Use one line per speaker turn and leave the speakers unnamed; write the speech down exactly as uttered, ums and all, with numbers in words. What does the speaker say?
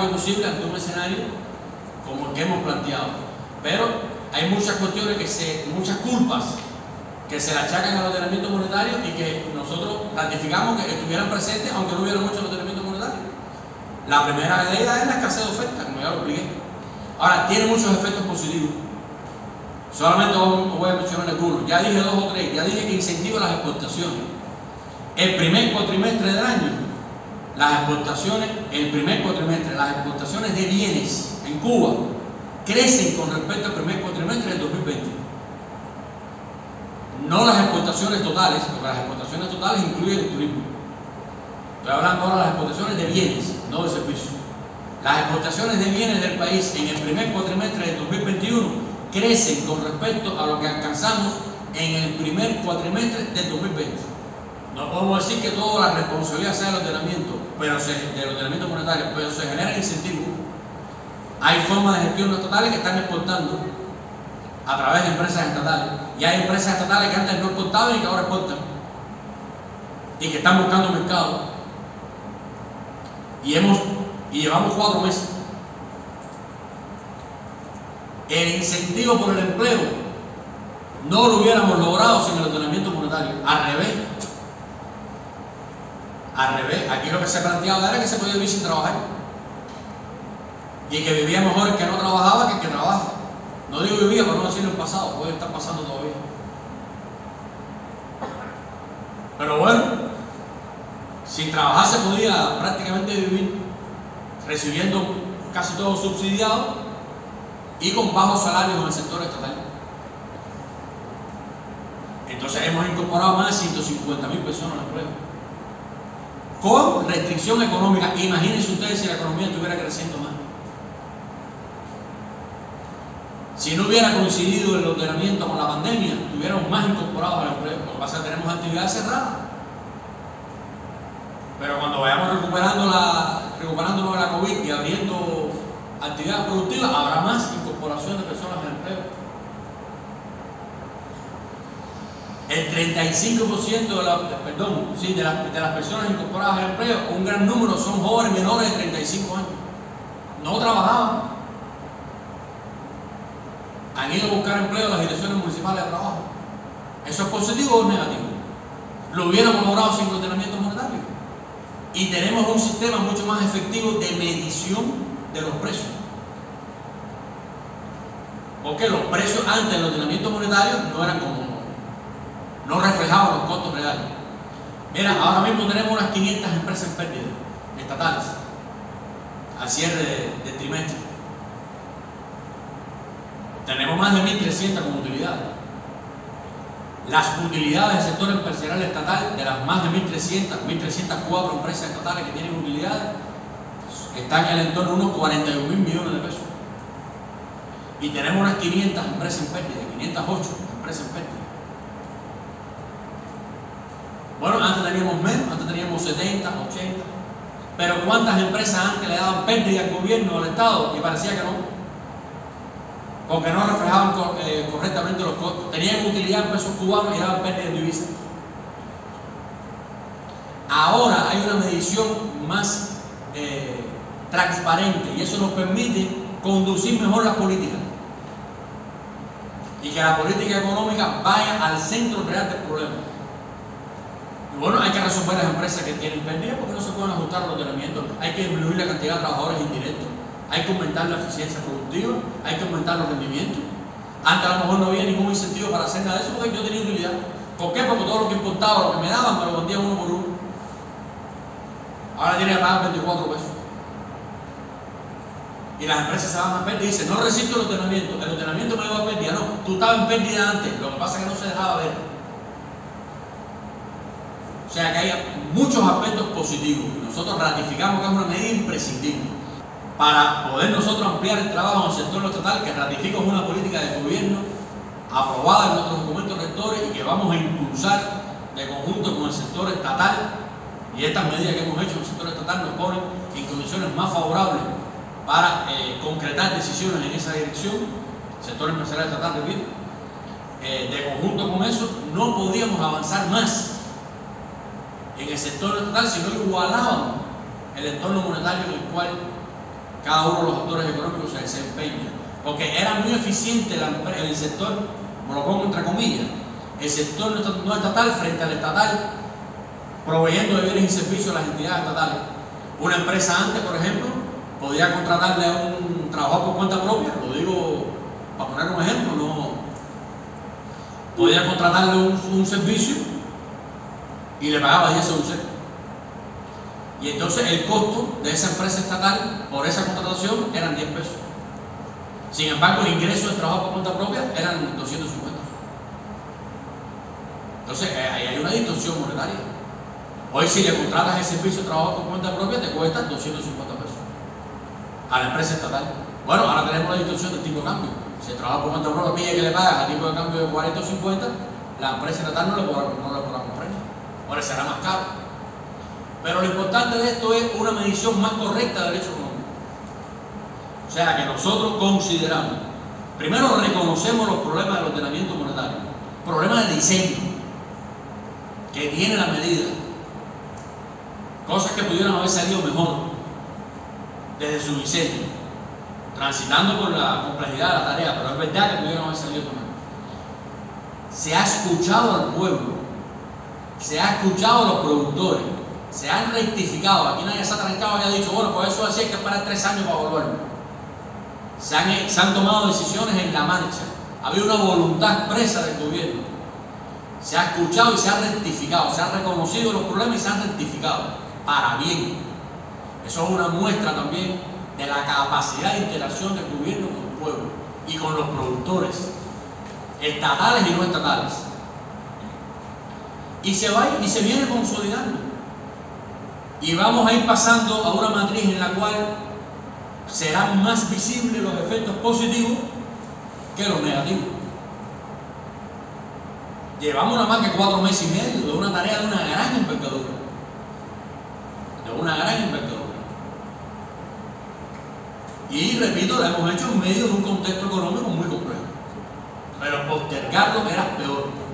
cambio posible ante un escenario como el que hemos planteado. Pero hay muchas cuestiones, que se, muchas culpas que se le achacan al ordenamiento monetario y que nosotros ratificamos que estuvieran presentes aunque no hubiera mucho ordenamiento monetario. La primera de ellas es la escasez de oferta, como ya lo expliqué. Ahora, tiene muchos efectos positivos. Solamente voy a mencionar algunos. Ya dije dos o tres. Ya dije que incentiva las exportaciones. El primer cuatrimestre del año, las exportaciones, el primer cuatrimestre, las exportaciones de bienes en Cuba crecen con respecto al primer cuatrimestre del dos mil veinte. No las exportaciones totales, porque las exportaciones totales incluyen el turismo. Estoy hablando ahora de las exportaciones de bienes, no de servicios. Las exportaciones de bienes del país en el primer cuatrimestre del dos mil veintiuno crecen con respecto a lo que alcanzamos en el primer cuatrimestre del dos mil veinte. No podemos decir que toda la responsabilidad sea del ordenamiento, pero se, del ordenamiento monetario, pero se generan incentivos. Hay formas de gestión estatales que están exportando a través de empresas estatales, y hay empresas estatales que antes no exportaban y que ahora exportan y que están buscando mercado, y, hemos, y llevamos cuatro meses. El incentivo por el empleo no lo hubiéramos logrado sin el ordenamiento monetario. Al revés, al revés, aquí lo que se planteaba era que se podía vivir sin trabajar y que vivía mejor el que no trabajaba que el que trabaja. No digo vivía, pero no decirlo en pasado, puede estar pasando todavía. Pero bueno, sin trabajar se podía prácticamente vivir recibiendo casi todo subsidiado y con bajos salarios en el sector estatal. Entonces hemos incorporado más de ciento cincuenta mil personas al empleo con restricción económica. Imagínense ustedes si la economía estuviera creciendo más. Si no hubiera coincidido el ordenamiento con la pandemia, estuviéramos más incorporados al empleo. Lo que pasa es que tenemos actividades cerradas. Pero cuando vayamos recuperando la, recuperándonos de la COVID y abriendo actividades productivas, habrá más incorporación de personas al empleo. El treinta y cinco por ciento de, la, perdón, sí, de, la, de las personas incorporadas al empleo, un gran número son jóvenes menores de treinta y cinco años. No trabajaban. Han ido a buscar empleo a las direcciones municipales de trabajo. ¿Eso es positivo o es negativo? Lo hubiéramos logrado sin ordenamiento monetario. Y tenemos un sistema mucho más efectivo de medición de los precios. Porque los precios antes del ordenamiento monetario no eran como, no reflejaban los costos reales. Mira, ahora mismo tenemos unas quinientas empresas en pérdida, estatales, al cierre de, de trimestre. Tenemos más de mil trescientas como utilidades. Las utilidades del sector empresarial estatal, de las más de mil trescientas, mil trescientas cuatro empresas estatales que tienen utilidades, están en el entorno de unos cuarenta y un mil millones de pesos. Y tenemos unas quinientas empresas en pérdida, quinientas ocho empresas en pérdida. Bueno, antes teníamos menos, antes teníamos setenta, ochenta. Pero ¿cuántas empresas antes le daban pérdida al gobierno, al Estado? Y parecía que no. Porque no reflejaban eh, correctamente los costos. Tenían utilidad en pesos cubanos y daban pérdida en divisas. Ahora hay una medición más eh, transparente y eso nos permite conducir mejor las políticas. Y que la política económica vaya al centro real del problema. Y bueno, hay que resolver las empresas que tienen pérdida porque no se pueden ajustar al ordenamiento. Hay que disminuir la cantidad de trabajadores indirectos. Hay que aumentar la eficiencia productiva, hay que aumentar los rendimientos. Antes a lo mejor no había ningún incentivo para hacer nada de eso porque yo tenía utilidad. ¿Por qué? Porque todo lo que importaba, lo que me daban, me lo vendían uno por uno. Ahora tiene que pagar veinticuatro pesos. Y las empresas se van a pérdida y dicen, no resisto el ordenamiento. El ordenamiento me lleva a pérdida. No, tú estabas en pérdida antes, lo que pasa es que no se dejaba ver. O sea que hay muchos aspectos positivos y nosotros ratificamos que es una medida imprescindible para poder nosotros ampliar el trabajo en el sector estatal, que ratifica una política de gobierno aprobada en nuestros documentos rectores y que vamos a impulsar de conjunto con el sector estatal. Y estas medidas que hemos hecho en el sector estatal nos ponen en condiciones más favorables para eh, concretar decisiones en esa dirección. El sector empresarial estatal, repito, eh, de conjunto con eso no podíamos avanzar más en el sector estatal si no igualábamos el entorno monetario en el cual cada uno de los actores económicos se desempeña, porque era muy eficiente la, el sector, me lo pongo entre comillas, el sector no estatal frente al estatal, proveyendo de bienes y servicios a las entidades estatales. Una empresa antes, por ejemplo, podía contratarle a un trabajador por cuenta propia, lo digo para poner un ejemplo, no podía contratarle un, un servicio y le pagaba diez o once. Y entonces el costo de esa empresa estatal por esa contratación eran diez pesos. Sin embargo, el ingreso del trabajo por cuenta propia eran doscientos cincuenta. Entonces, ahí hay una distorsión monetaria. Hoy, si le contratas el servicio de trabajo por cuenta propia, te cuesta doscientos cincuenta pesos a la empresa estatal. Bueno, ahora tenemos la distorsión del tipo de cambio. Si el trabajo por cuenta propia pide que le pagas a tipo de cambio de cuarenta o cincuenta, la empresa estatal no le podrá, no le podrá comprar. Ahora será más caro. Pero lo importante de esto es una medición más correcta de derecho económico. O sea, que nosotros consideramos, primero reconocemos los problemas del ordenamiento monetario, problemas de diseño que tiene la medida, cosas que pudieran haber salido mejor desde su diseño, transitando por la complejidad de la tarea, pero es verdad que pudieran haber salido mejor. Se ha escuchado al pueblo, se ha escuchado a los productores, se han rectificado. Aquí nadie se ha trancado y ha dicho, bueno, pues eso así hay que esperar tres años para volverlo. Se han, se han tomado decisiones en la marcha. Había una voluntad expresa del gobierno. Se ha escuchado y se ha rectificado. Se han reconocido los problemas y se han rectificado. Para bien. Eso es una muestra también de la capacidad de interacción del gobierno con el pueblo y con los productores, estatales y no estatales. Y se va y se viene consolidando. Y vamos a ir pasando a una matriz en la cual serán más visibles los efectos positivos que los negativos. Llevamos nada más que cuatro meses y medio de una tarea de una gran envergadura. De una gran envergadura. Y repito, la hemos hecho en medio de un contexto económico muy complejo. Pero postergarlo era peor.